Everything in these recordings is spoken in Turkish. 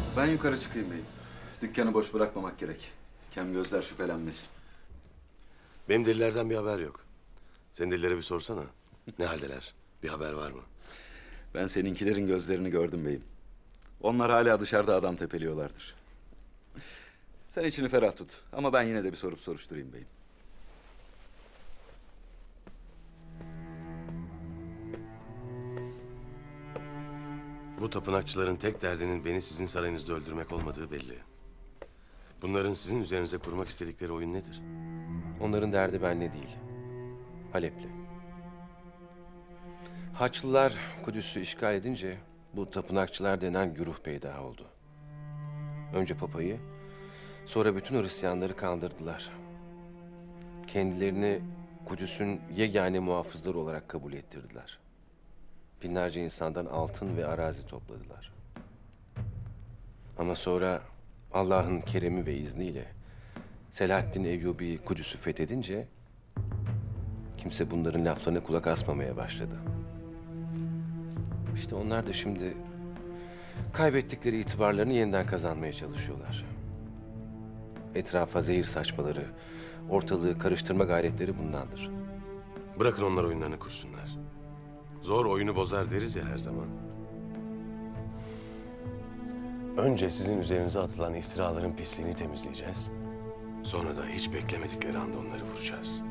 Ben yukarı çıkayım beyim. Dükkanı boş bırakmamak gerek. Kem gözler şüphelenmesin. Benim delilerden bir haber yok. Senin delilere bir sorsana. Ne haldeler? Bir haber var mı? Ben seninkilerin gözlerini gördüm beyim. Onlar hala dışarıda adam tepeliyorlardır. Sen içini ferah tut. Ama ben yine de bir sorup soruşturayım beyim. Bu tapınakçıların tek derdinin beni sizin sarayınızda öldürmek olmadığı belli. Bunların sizin üzerinize kurmak istedikleri oyun nedir? Onların derdi benle değil, Halep'le. Haçlılar Kudüs'ü işgal edince bu tapınakçılar denen güruh peyda oldu. Önce papayı, sonra bütün Hristiyanları kandırdılar. Kendilerini Kudüs'ün yegane muhafızları olarak kabul ettirdiler. Binlerce insandan altın ve arazi topladılar. Ama sonra Allah'ın keremi ve izniyle Selahaddin Eyyubi Kudüs'ü fethedince kimse bunların laflarına kulak asmamaya başladı. İşte onlar da şimdi kaybettikleri itibarlarını yeniden kazanmaya çalışıyorlar. Etrafa zehir saçmaları, ortalığı karıştırma gayretleri bundandır. Bırakın onlar oyunlarını kursunlar. Zor oyunu bozar deriz ya her zaman. Önce sizin üzerinize atılan iftiraların pisliğini temizleyeceğiz. Sonra da hiç beklemedikleri anda onları vuracağız.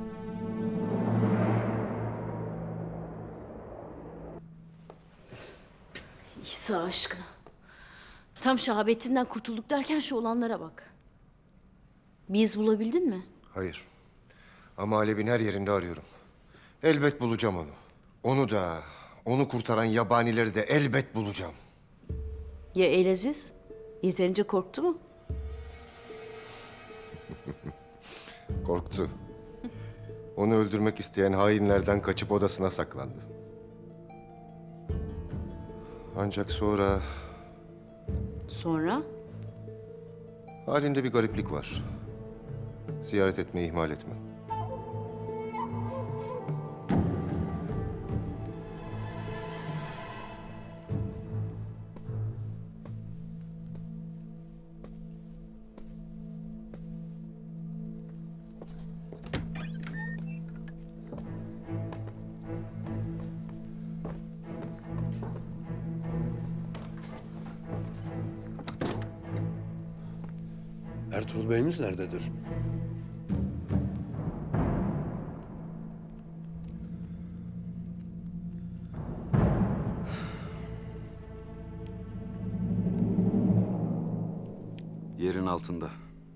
İsa aşkına. Tam Şahabettin'den kurtulduk derken şu olanlara bak. Bir iz bulabildin mi? Hayır. Ama Halep'in her yerinde arıyorum. Elbet bulacağım onu. Onu da, onu kurtaran yabanileri de elbet bulacağım. Ya Elaziz? Yeterince korktu mu? Korktu. Onu öldürmek isteyen hainlerden kaçıp odasına saklandı. Ancak sonra Sonra? halinde bir gariplik var. Ziyaret etmeyi ihmal etme. Ertuğrul Bey'imiz nerededir? Yerin altında.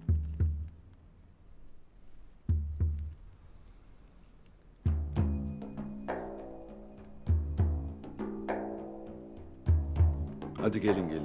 Hadi gelin gelin.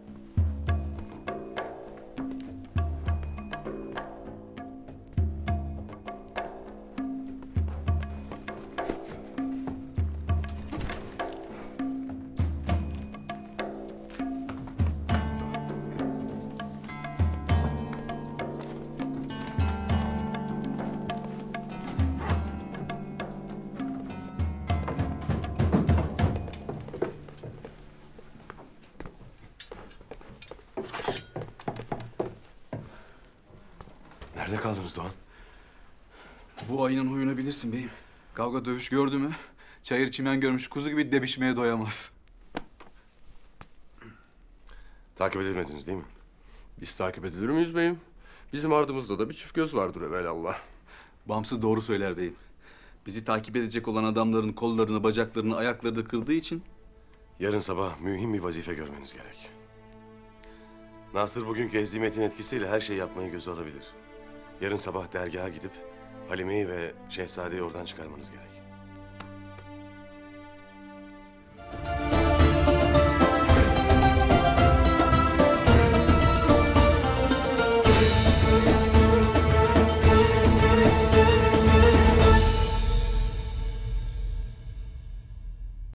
Nerede kaldınız Doğan? Bu ayının huyunu bilirsin beyim. Kavga dövüş gördü mü? Çayır çimen görmüş kuzu gibi debişmeye doyamaz. Takip edilmediniz değil mi? Biz takip edilir miyiz beyim? Bizim ardımızda da bir çift göz vardır evelallah. Bamsı doğru söyler beyim. Bizi takip edecek olan adamların kollarını, bacaklarını, ayaklarını kırdığı için... Yarın sabah mühim bir vazife görmeniz gerek. Nasır bugünkü hezimetin etkisiyle her şeyi yapmayı göze alabilir. Yarın sabah dergaha gidip Halime'yi ve Şehzade'yi oradan çıkarmanız gerek.